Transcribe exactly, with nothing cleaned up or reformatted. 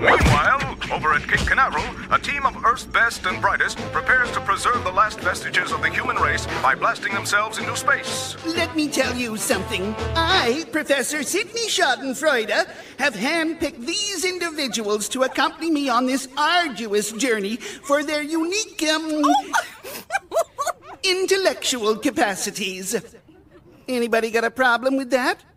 Meanwhile, over at Cape Canaveral, a team of Earth's best and brightest prepares to preserve the last vestiges of the human race by blasting themselves into space. Let me tell you something. I, Professor Sidney Schadenfreude, have handpicked these individuals to accompany me on this arduous journey for their unique, um, intellectual capacities. Anybody got a problem with that?